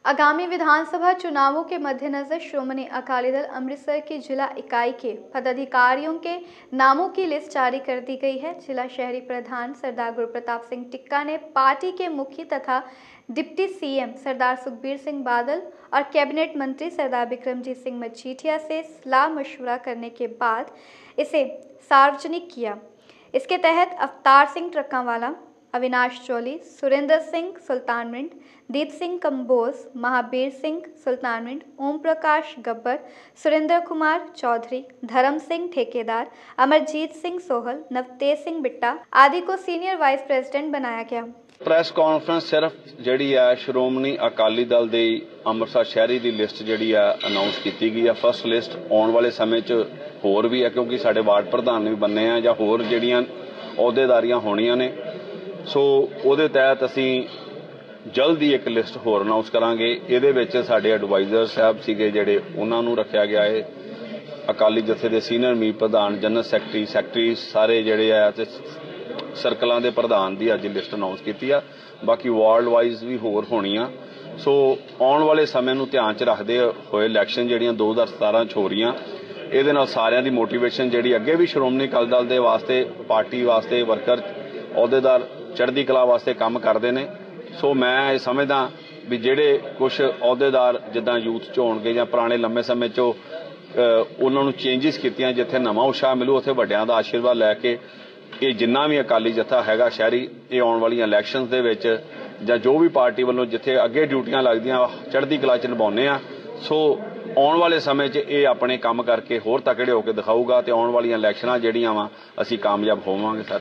आगामी विधानसभा चुनावों के मद्देनजर श्रोमणी अकाली दल अमृतसर की जिला इकाई के पदाधिकारियों के नामों की लिस्ट जारी कर दी गई है। जिला शहरी प्रधान सरदार गुरप्रताप सिंह टिक्का ने पार्टी के मुखी तथा डिप्टी सीएम सरदार सुखबीर सिंह बादल और कैबिनेट मंत्री सरदार बिक्रमजीत सिंह मजीठिया से सलाह मशवरा करने के बाद इसे सार्वजनिक किया। इसके तहत अवतार सिंह ट्रक्कावाला, अविनाश चौली, सुरेंद्र सिंह सुल्तानविंड, दीप सिंह कंबोज, महाबीर सिंह सुल्तानविंड, ओम प्रकाश गब्बर, सुरेंद्र कुमार चौधरी, धर्म सिंह ठेकेदार, अमरजीत सिंह सोहल, नवतेज सिंह बिट्टा आदि को सीनियर वाइस प्रेसिडेंट बनाया गया। प्रेस कॉन्फ्रेंस सिर्फ जिहड़ी है श्रोमणी अकाली दल दी अमृतसर शहरी दी लिस्ट जिहड़ी है अनाउंस की गई है। फर्स्ट लिस्ट आने वाले समय च होर भी है, क्योंकि साडे वार्ड प्रधान भी बनने हैं जां होर जिहड़ियां अहुदेदारियां होणीਆਂ ने। सो ਉਹਦੇ तहत असीं जल्द ही एक लिस्ट होर अनाउंस करांगे। ਇਹਦੇ ਵਿੱਚ ਸਾਡੇ ਐਡਵਾਈਜ਼ਰ ਸਾਹਿਬ ਸੀਗੇ ਜਿਹੜੇ ਉਹਨਾਂ ਨੂੰ ਰੱਖਿਆ ਗਿਆ ਹੈ। ਅਕਾਲੀ ਜਥੇ ਦੇ ਸੀਨੀਅਰ ਮੀਤ ਪ੍ਰਧਾਨ, ਜਨਰਲ ਸੈਕਟਰੀ ਸਾਰੇ ਜਿਹੜੇ ਆ ਤੇ ਸਰਕਲਾਂ ਦੇ ਪ੍ਰਧਾਨ ਦੀ ਅੱਜ ਲਿਸਟ ਅਨਾਉਂਸ ਕੀਤੀ ਆ। ਬਾਕੀ ਵਾਰਡ ਵਾਈਜ਼ ਵੀ ਹੋਰ ਹੋਣੀਆਂ। ਸੋ ਆਉਣ ਵਾਲੇ ਸਮੇਂ ਨੂੰ ਧਿਆਨ 'ਚ ਰੱਖਦੇ ਹੋਏ ਇਲੈਕਸ਼ਨ ਜਿਹੜੀਆਂ 2017 'ਚ ਹੋ ਰਹੀਆਂ, ਇਹਦੇ ਨਾਲ ਸਾਰਿਆਂ ਦੀ ਮੋਟੀਵੇਸ਼ਨ ਜਿਹੜੀ ਅੱਗੇ ਵੀ ਸ਼੍ਰੋਮਣੀ ਅਕਾਲੀ ਦਲ ਦੇ ਵਾਸਤੇ, ਪਾਰਟੀ ਵਾਸਤੇ, ਵਰਕਰ ਅਹੁਦੇਦਾਰ ਚੜ੍ਹਦੀ ਕਲਾ ਵਾਸਤੇ ਕੰਮ ਕਰਦੇ ਨੇ। ਸੋ ਮੈਂ ਇਹ ਸਮਝਦਾ ਵੀ ਜਿਹੜੇ ਕੁਝ ਅਹੁਦੇਦਾਰ ਜਿੱਦਾਂ ਯੂਥ 'ਚ ਹੋਣਗੇ ਜਾਂ ਪੁਰਾਣੇ ਲੰਮੇ ਸਮੇਂ 'ਚੋਂ ਉਹਨਾਂ ਨੂੰ ਚੇਂਜਿਸ ਕੀਤੀਆਂ, ਜਿੱਥੇ ਨਵਾਂ ਉਤਸ਼ਾਹ ਮਿਲੂ ਉੱਥੇ ਵੱਡਿਆਂ ਦਾ ਆਸ਼ੀਰਵਾਦ ਲੈ ਕੇ ਇਹ ਜਿੰਨਾ ਵੀ ਅਕਾਲੀ ਜਥਾ ਹੈਗਾ ਸ਼ਹਿਰੀ, ਇਹ ਆਉਣ ਵਾਲੀਆਂ ਇਲੈਕਸ਼ਨਸ ਦੇ ਵਿੱਚ ਜਾਂ ਜੋ ਵੀ ਪਾਰਟੀ ਵੱਲੋਂ ਜਿੱਥੇ ਅੱਗੇ ਡਿਊਟੀਆਂ ਲੱਗਦੀਆਂ ਚੜ੍ਹਦੀ ਕਲਾ 'ਚ ਨਿਭਾਉਂਦੇ ਆ। ਸੋ ਆਉਣ ਵਾਲੇ ਸਮੇਂ 'ਚ ਇਹ ਆਪਣੇ ਕੰਮ ਕਰਕੇ ਹੋਰ ਤਕੜੇ ਹੋ ਕੇ ਦਿਖਾਊਗਾ ਤੇ ਆਉਣ ਵਾਲੀਆਂ ਇਲੈਕਸ਼ਨਾਂ ਜਿਹੜੀਆਂ ਵਾ ਅਸੀਂ ਕਾਮਯਾਬ ਹੋਵਾਂਗੇ ਸਰ।